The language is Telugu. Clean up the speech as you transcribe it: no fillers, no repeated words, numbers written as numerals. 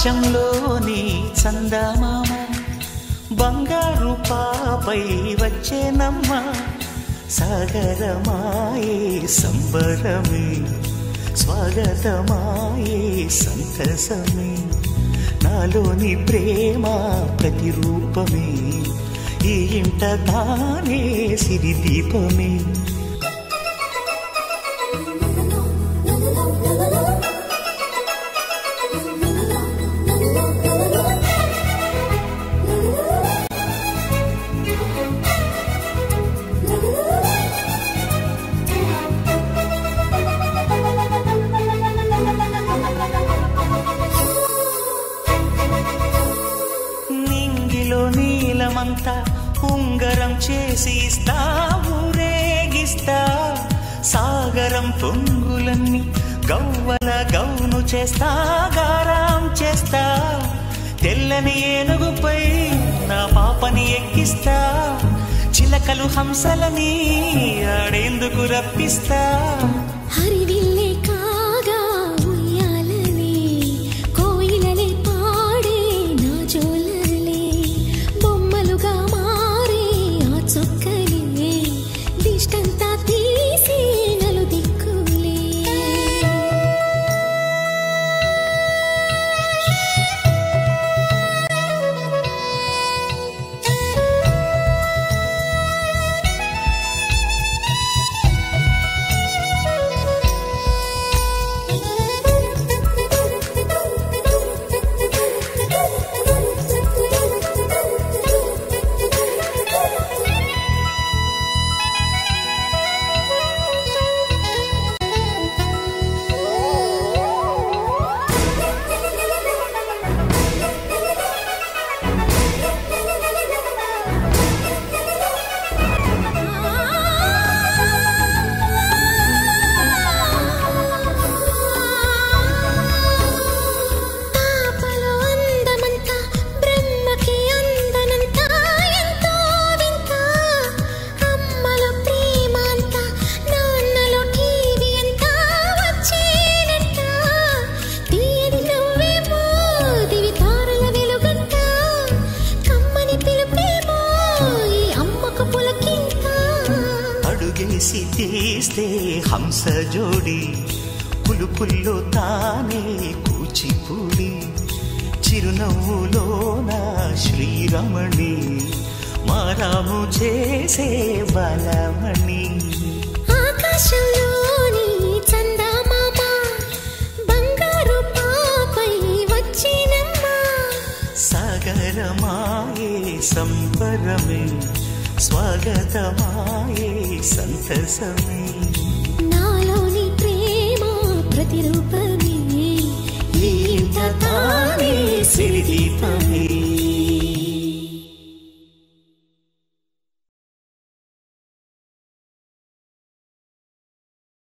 ఆకాశంలోని చందమామ బంగారు పాపై వచ్చేనమ్మ సాగరమాయే సంబరమే స్వాగతమాయే సంతసమే నాలోని ప్రేమ ప్రతిరూపమే ఈ ఇంట తానే సిరిదీపమే నీలమంతా ఉంగరం చేసి ఇస్తా ఊరేగిస్తా సాగరం పొంగులన్నీ గవ్వల గౌను చేస్తా గారం చేస్తా తెల్లని ఏనుగుపై నా పాపని ఎక్కిస్తా చిలకలు హంసలని ఆడేందుకు రప్పిస్తా హరివిల్లే కాగా ఉయ్యాలనే కోయిలలే పాడే నా జోలలే బొమ్మలుగా మారే ఆ చొక్కలే దిష్టంతా తీసి నలు దిక్కులే అడుగేసి తీస్తే హంస జోడి పులుపుల్లో తానే కూచిపూడి చిరునవ్వులోన శ్రీరమణి మారాము చేసే బలమణి ఆకాశంలోని చందమామ బంగారు పాపై వచ్చినమ్మ సాగరమాయే సంబరమే స్వాగతమాయే సంతసమే నాలోని ప్రేమ ప్రతిరూపమే ఈ ఇంట తానే సిరిదీపమే